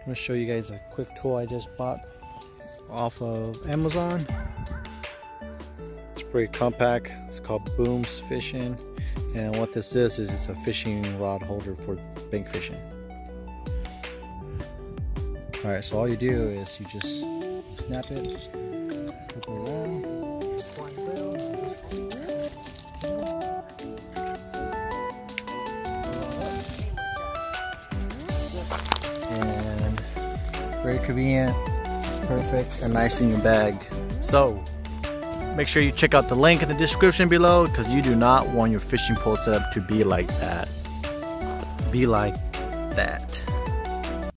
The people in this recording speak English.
gonna show you guys a quick tool I just bought off of Amazon. It's pretty compact. It's called Booms Fishing, and what this is it's a fishing rod holder for bank fishing. All right, so all you do is you just snap it, flip it around, and very convenient. It's perfect and nice in your bag. So make sure you check out the link in the description below, because you do not want your fishing pole setup to be like that. Be like that.